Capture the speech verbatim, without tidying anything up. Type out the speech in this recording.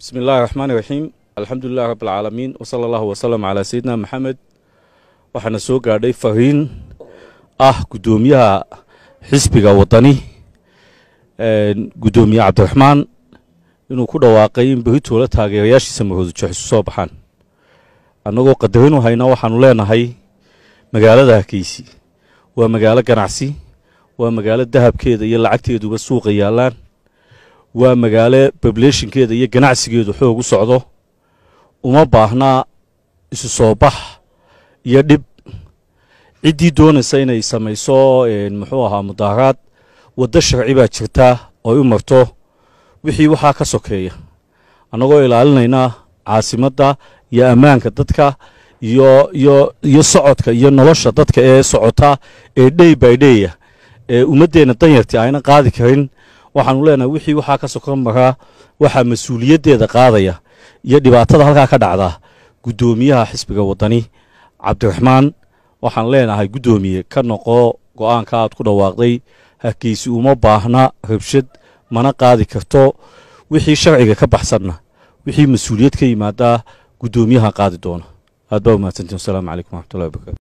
بسم الله الرحمن الرحيم الحمد لله رب العالمين وصلى الله وسلم على سيدنا محمد waxaana soo gaadhay fariin ah gudoomiyaha xisbiga wadani ee gudoomiye Cabdiraxmaan inuu ku dhawaaqay in bixitoola taageerayaashiisa mahoodujo isu soo baxaan annagoo qadarin hayna waxaanu leenahay magaalada Hargeysa waa magaalo ganacsi waa magaalo dahabkeeda iyo lacagteeduba suuqa yaalaan waa magaalo populationkeeda iyo ganacsigeedu xoog u socdo uma baahna isu soo bax iyo dib cidii doonaysa inay samayso een muxuu ahaa mudaharaad wada sharci baa jirta oo u marto wixii waxa ka sokeeya anagoo ilaalinayna caasimada iyo amaanka dadka iyo iyo iyo socodka iyo nolosha dadka ee socota ee day by day ee umadeena danyartii ayna qaadi karin waxaanu leenahay wixii waxa ka sokan mara waxa mas'uuliyadeeda qaadaya iyo dhibaatada halka ka dhacda gudoomiyaha xisbiga wadani Cabdiraxmaan waxaan leenahay gudoomiye ka noqo go'aanka aad ku dhawaaqday Hargeysa uma baahna rabshad mana qaadi karto wixii sharciga ka baxsanna wixii mas'uuliyad ka yimaada gudoomiyaha qaadi doona aad baa u mahadsantiin. Assalaamu calaykum wa rahmatullahi wa barakaatuh.